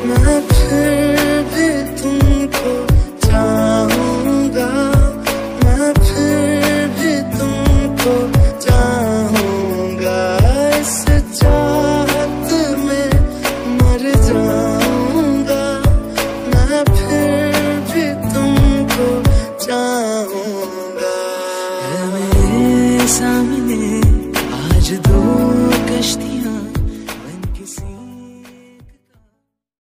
मैं फिर भी तुमको चाहूंगा, मैं फिर भी तुमको चाहूंगा, इस चाहत में मर जाऊंगा, मैं फिर भी तुमको चाहूंगा। है मेरे सामने आज दो कश्ती